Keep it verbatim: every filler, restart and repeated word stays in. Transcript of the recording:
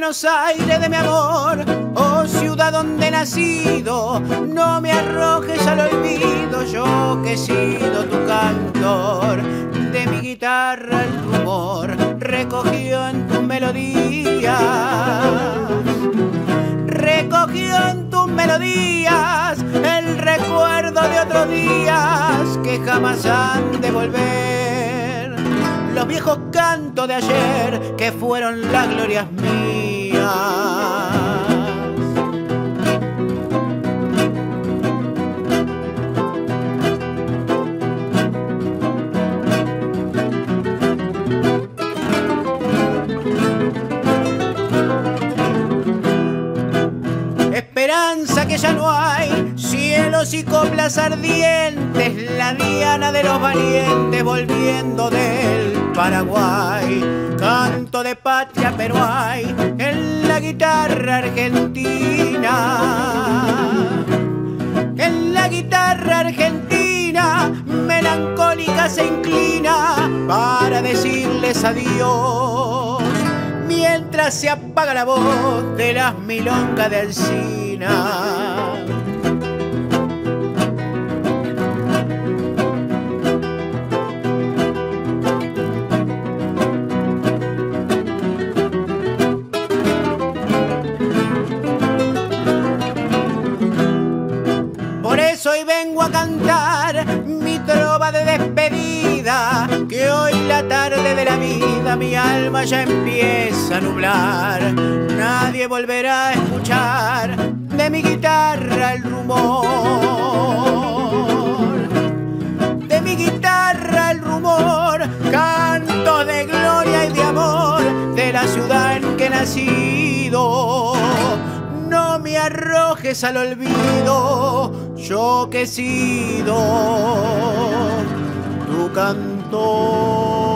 Buenos Aires de mi amor, oh ciudad donde he nacido, no me arrojes al olvido, yo que he sido tu cantor. De mi guitarra el rumor recogió en tus melodías, recogió en tus melodías el recuerdo de otros días que jamás han de volver. Los viejos cantos de ayer que fueron las glorias mías. Esperanza que ya no hay, cielos y coplas ardientes, la diana de los valientes volviendo del Paraguay. Canto de patria pero hay en la guitarra argentina, en la guitarra argentina melancólica se inclina para decirles adiós, mientras se apaga la voz de las milongas de Alsina. Por eso hoy vengo a cantar mi trova de despedida, que hoy la tarde de la vida mi alma ya empieza a nublar. Nadie volverá a escuchar de mi guitarra el rumor, de mi guitarra el rumor, canto de gloria y de amor de la ciudad en que he nacido. No me arrojes al olvido, yo que he sido tu cantor.